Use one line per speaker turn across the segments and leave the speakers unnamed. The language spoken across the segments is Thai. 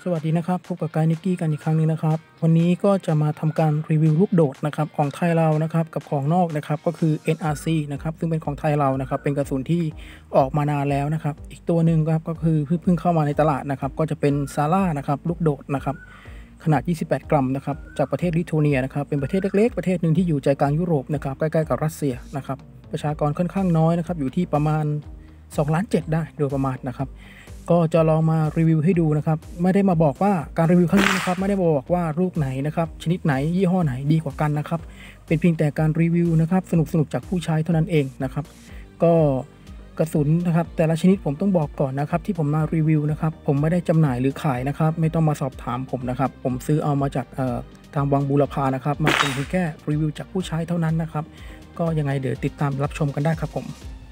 สวัสดีนะครับพบกับกายนิกกี้กันอีกครั้งนึงนะครับวันนี้ก็จะมาทำการรีวิวลูกโดดนะครับของไทยเรานะครับกับของนอกนะครับก็คือ NRC นะครับซึ่งเป็นของไทยเรานะครับเป็นกระสุนที่ออกมานานแล้วนะครับอีกตัวหนึ่งครับก็คือเพิ่งเข้ามาในตลาดนะครับก็จะเป็นซาร่านะครับลูกโดดนะครับขนาด28 กรัมนะครับจากประเทศลิทัวเนียนะครับเป็นประเทศเล็กๆประเทศหนึ่งที่อยู่ใจกลางยุโรปนะครับใกล้ๆกับรัสเซียนะครับประชากรค่อนข้างน้อยนะครับอยู่ที่ประมาณ2.7 ล้านได้โดยประมาณนะครับก็จะลองมารีวิวให้ดูนะครับไม่ได้มาบอกว่าการรีวิวครั้งนี้นะครับไม่ได้บอกว่าลูกไหนนะครับชนิดไหนยี่ห้อไหนดีกว่ากันนะครับเป็นเพียงแต่การรีวิวนะครับสนุกจากผู้ใช้เท่านั้นเองนะครับก็กระสุนนะครับแต่ละชนิดผมต้องบอกก่อนนะครับที่ผมมารีวิวนะครับผมไม่ได้จำหน่ายหรือขายนะครับไม่ต้องมาสอบถามผมนะครับผมซื้อเอามาจากทางวังบูรพานะครับมาเป็นเพียงแค่รีวิวจากผู้ใช้เท่านั้นนะครับก็ยังไงเดี๋ยวติดตามรับชมกันได้ครับผม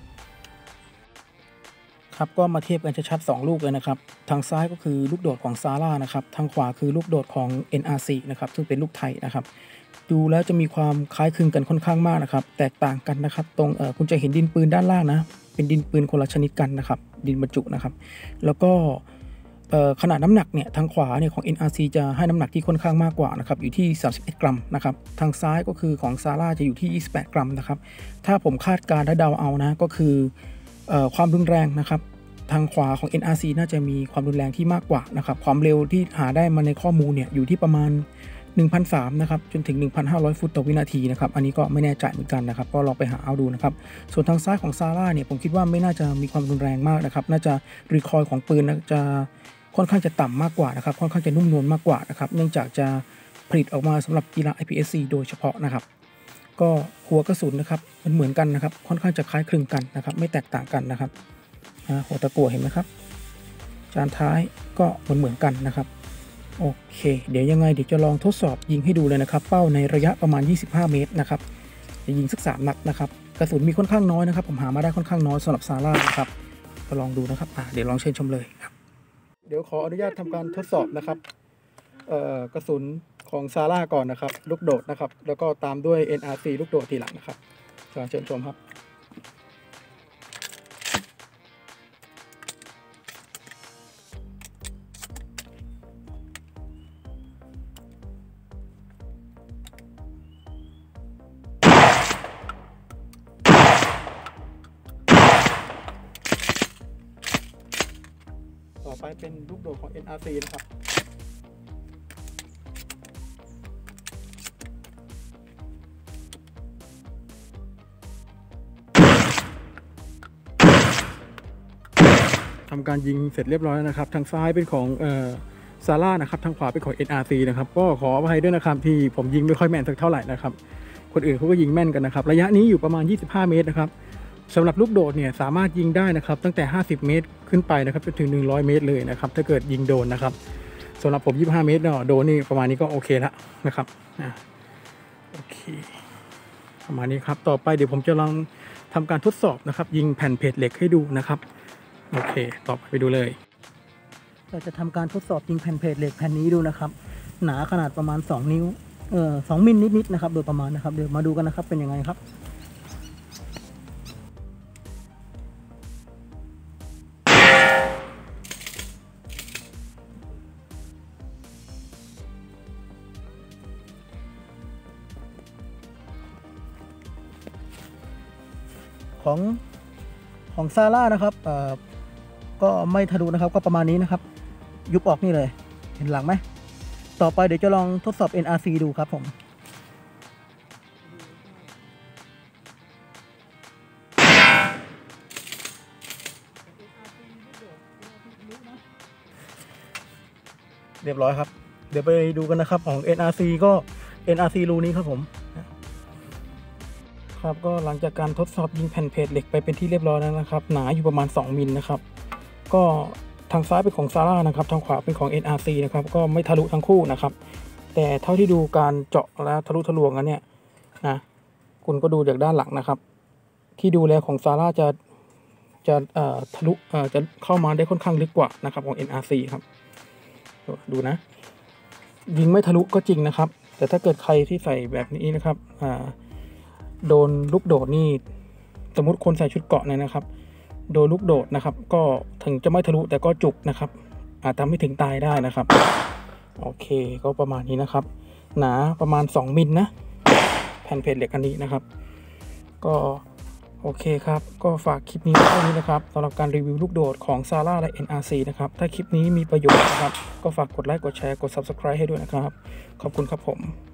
ครับก็มาเทียบกันชัดๆ2ลูกเลยนะครับทางซ้ายก็คือลูกโดดของซาร่านะครับทางขวาคือลูกโดดของ NRC นะครับซึ่งเป็นลูกไทยนะครับดูแล้วจะมีความคล้ายคลึงกันค่อนข้างมากนะครับแตกต่างกันนะครับตรงคุณจะเห็นดินปืนด้านล่างนะเป็นดินปืนคนละชนิดกันนะครับดินบรรจุนะครับแล้วก็ขนาดน้ำหนักเนี่ยทางขวาเนี่ยของ NRC จะให้น้ำหนักที่ค่อนข้างมากกว่านะครับอยู่ที่31 กรัมนะครับทางซ้ายก็คือของซาร่าจะอยู่ที่28 กรัมนะครับถ้าผมคาดการณ์และเดาเอานะก็คือความรุนแรงนะครับทางขวาของ NRC น่าจะมีความรุนแรงที่มากกว่านะครับความเร็วที่หาได้มาในข้อมูลเนี่ยอยู่ที่ประมาณ 1,300 นะครับจนถึง 1,500 ฟุตต่อวินาทีนะครับอันนี้ก็ไม่แน่ใจเหมือนกันนะครับก็ลองไปหาเอาดูนะครับส่วนทางซ้ายของซาร่าเนี่ยผมคิดว่าไม่น่าจะมีความรุนแรงมากนะครับน่าจะรีคอยล์ของปืนจะค่อนข้างจะต่ำมากกว่านะครับค่อนข้างจะนุ่มนวลมากกว่านะครับเนื่องจากจะผลิตออกมาสำหรับกีฬา IPSC โดยเฉพาะนะครับก็หัวกระสุนนะครับเหมือนกันนะครับค่อนข้างจะคล้ายคลึงกันนะครับไม่แตกต่างกันนะครับหัวตะกั่วเห็นไหมครับจานท้ายก็เหมือนกันนะครับโอเคเดี๋ยวยังไงเดี๋ยวจะลองทดสอบยิงให้ดูเลยนะครับเป้าในระยะประมาณ25 เมตรนะครับจะยิงสัก3 นัดนะครับกระสุนมีค่อนข้างน้อยนะครับผมหามาได้ค่อนข้างน้อยสำหรับซาร่านะครับก็ลองดูนะครับเดี๋ยวลองเชิญชมเลยครับเดี๋ยวขออนุญาตทำการทดสอบนะครับกระสุนของซาร่าก่อนนะครับลูกโดดนะครับแล้วก็ตามด้วย NRC ลูกโดดทีหลังนะครับเชิญชมครับต่อไปเป็นลูกโดดของ NRC นะครับทำการยิงเสร็จเรียบร้อยแล้วนะครับทางซ้ายเป็นของซาร่านะครับทางขวาเป็นของ NRC นะครับก็ขออภัยด้วยนะครับที่ผมยิงไม่ค่อยแม่นสักเท่าไหร่นะครับคนอื่นเขาก็ยิงแม่นกันนะครับระยะนี้อยู่ประมาณ25 เมตรนะครับสำหรับลูกโดดเนี่ยสามารถยิงได้นะครับตั้งแต่50 เมตรขึ้นไปนะครับจนถึง100 เมตรเลยนะครับถ้าเกิดยิงโดนนะครับสำหรับผม25 เมตรเนาะโดนนี่ประมาณนี้ก็โอเคแล้วนะครับโอเคประมาณนี้ครับต่อไปเดี๋ยวผมจะลองทำการทดสอบนะครับยิงแผ่นเพจเหล็กให้ดูนะครับโอเคต่อไปดูเลยเราจะทำการทดสอบยิงแผ่นเพจเหล็กแผ่นนี้ดูนะครับหนาขนาดประมาณ2 นิ้ว2 มิลนิดๆนะครับโดยประมาณนะครับเดี๋ยวมาดูกันนะครับเป็นยังไงครับของซาร่านะครับก็ไม่ทะลุนะครับก็ประมาณนี้นะครับยุบออกนี่เลยเห็นหลังไหมต่อไปเดี๋ยวจะลองทดสอบ NRC ดูครับผมเรียบร้อยครับเดี๋ยวไปดูกันนะครับของ NRC ก็ NRC รูนี้ครับผมครับก็หลังจากการทดสอบยิงแผ่นเพจเหล็กไปเป็นที่เรียบร้อยแล้วนะครับหนาอยู่ประมาณ2 มิลนะครับก็ทางซ้ายเป็นของซาร่านะครับทางขวาเป็นของ NRC นะครับก็ไม่ทะลุทั้งคู่นะครับแต่เท่าที่ดูการเจาะแล้วทะลุทะลวงกันเนี่ยนะคุณก็ดูจากด้านหลังนะครับที่ดูแลของซาร่าจะทะลุจะเข้ามาได้ค่อนข้างลึกกว่านะครับของ NRC ครับดูนะยิงไม่ทะลุก็จริงนะครับแต่ถ้าเกิดใครที่ใส่แบบนี้นะครับโดนลูกโดดนี่สมมติคนใส่ชุดเกราะเนี่ยนะครับโดนลูกโดดนะครับก็ถึงจะไม่ทะลุแต่ก็จุกนะครับอาจทำให้ถึงตายได้นะครับโอเคก็ประมาณนี้นะครับหนาประมาณ2มิลนะแผ่นเพจเหล็กอันนี้นะครับก็โอเคครับก็ฝากคลิปนี้ไว้เท่านี้นะครับสำหรับการรีวิวลูกโดดของ Zara และ NRC นะครับถ้าคลิปนี้มีประโยชน์นะครับก็ฝากกดไลค์กดแชร์กด Subscribe ให้ด้วยนะครับขอบคุณครับผม